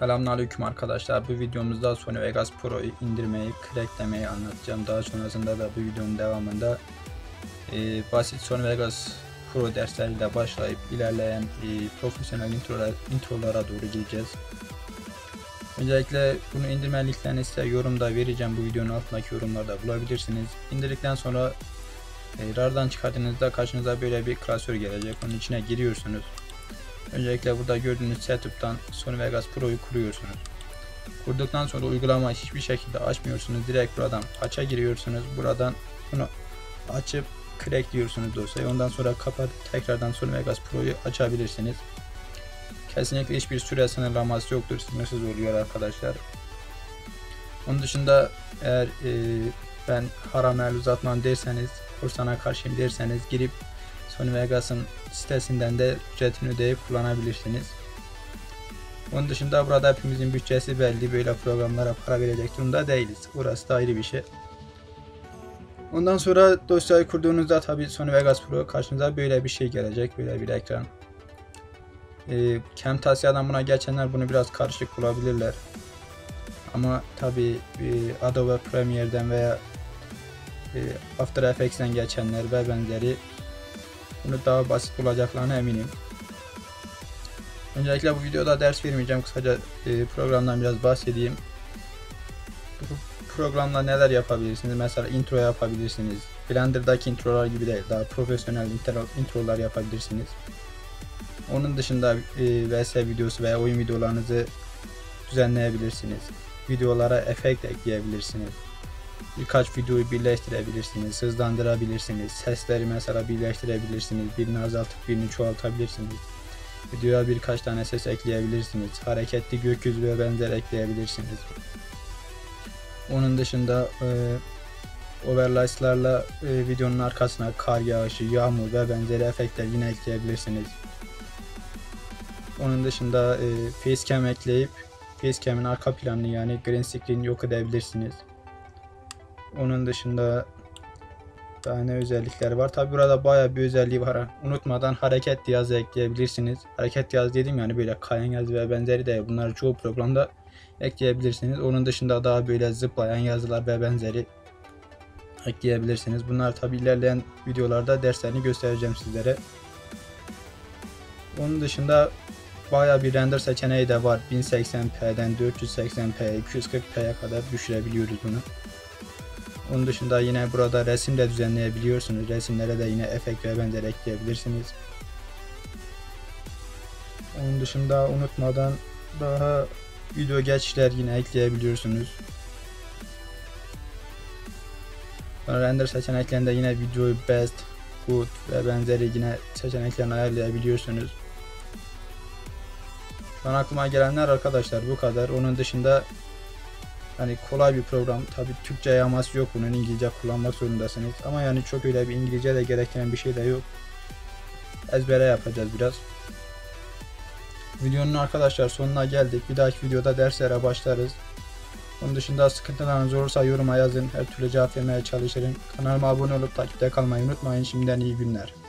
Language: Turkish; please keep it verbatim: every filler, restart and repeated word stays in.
Selamünaleyküm arkadaşlar. Bu videomuzda Sony Vegas Pro'yu indirmeyi, cracklemeyi anlatacağım. Daha sonrasında da bu videonun devamında e, basit Sony Vegas Pro dersleriyle başlayıp ilerleyen e, profesyonel introlar, introlara doğru gideceğiz. Öncelikle bunu indirme linklerini size yorumda vereceğim. Bu videonun altındaki yorumlarda bulabilirsiniz. İndirdikten sonra e, RAR'dan çıkardığınızda karşınıza böyle bir klasör gelecek. Onun içine giriyorsunuz. Öncelikle burada gördüğünüz setup'tan Sony Vegas Pro'yu kuruyorsunuz. Kurduktan sonra uygulamayı hiçbir şekilde açmıyorsunuz. Direkt buradan aç'a giriyorsunuz. Buradan bunu açıp crackliyorsunuz dosyayı. Ondan sonra kapatıp tekrardan Sony Vegas Pro'yu açabilirsiniz. Kesinlikle hiçbir süre sınırlaması yoktur. Sınırsız oluyor arkadaşlar. Onun dışında eğer e, ben haram el uzatmam derseniz, kursana karşıyım derseniz girip Sony Vegas'ın sitesinden de ücretini ödeyip kullanabilirsiniz. Onun dışında burada hepimizin bütçesi belli, böyle programlara para verecek durumda değiliz. Orası da ayrı bir şey. Ondan sonra dosyayı kurduğunuzda tabi Sony Vegas Pro karşınıza böyle bir şey gelecek, böyle bir ekran. E, Camtasia'dan buna geçenler bunu biraz karışık bulabilirler. Ama tabi e, Adobe Premiere'den veya e, After Effects'ten geçenler ve benzeri bunu daha basit bulacaklarına eminim. Öncelikle bu videoda ders vermeyeceğim. Kısaca e, programdan biraz bahsedeyim. Bu programla neler yapabilirsiniz? Mesela intro yapabilirsiniz. Blender'daki introlar gibi değil, daha profesyonel intro, introlar yapabilirsiniz. Onun dışında e, V S videosu veya oyun videolarınızı düzenleyebilirsiniz. Videolara efekt ekleyebilirsiniz. Birkaç videoyu birleştirebilirsiniz, hızlandırabilirsiniz, sesleri mesela birleştirebilirsiniz, birini azaltıp birini çoğaltabilirsiniz. Videoya birkaç tane ses ekleyebilirsiniz, hareketli gökyüzü ve benzer ekleyebilirsiniz. Onun dışında e, overlays'larla e, videonun arkasına kar yağışı, yağmur ve benzeri efektler yine ekleyebilirsiniz. Onun dışında e, facecam ekleyip facecam'in arka planını yani green screen yok edebilirsiniz. Onun dışında daha ne özellikler var? Tabi burada bayağı bir özelliği var. Unutmadan hareket cihazı ekleyebilirsiniz. Hareket cihazı dedim yani böyle kayan yazı ve benzeri de bunları çoğu programda ekleyebilirsiniz. Onun dışında daha böyle zıplayan yazılar ve benzeri ekleyebilirsiniz. Bunlar tabi ilerleyen videolarda derslerini göstereceğim sizlere. Onun dışında bayağı bir render seçeneği de var. bin seksen p'den dört yüz seksen p, iki yüz kırk p'ye kadar düşürebiliyoruz bunu. Onun dışında yine burada resim de düzenleyebiliyorsunuz. Resimlere de yine efekt ve benzer ekleyebilirsiniz. Onun dışında unutmadan daha video geçişler yine ekleyebiliyorsunuz. Sonra render seçeneklerinde yine videoyu best, good ve benzeri yine seçeneklerini ayarlayabiliyorsunuz. Şu an aklıma gelenler arkadaşlar bu kadar. Onun dışında hani kolay bir program. Tabi Türkçe yaması yok bunun, İngilizce kullanmak zorundasınız. Ama yani çok öyle bir İngilizce de gerektiren bir şey de yok. Ezbere yapacağız biraz. Videonun arkadaşlar sonuna geldik. Bir dahaki videoda derslere başlarız. Onun dışında sıkıntılarınız olursa yoruma yazın. Her türlü cevap vermeye çalışırım. Kanalıma abone olup takipte kalmayı unutmayın. Şimdiden iyi günler.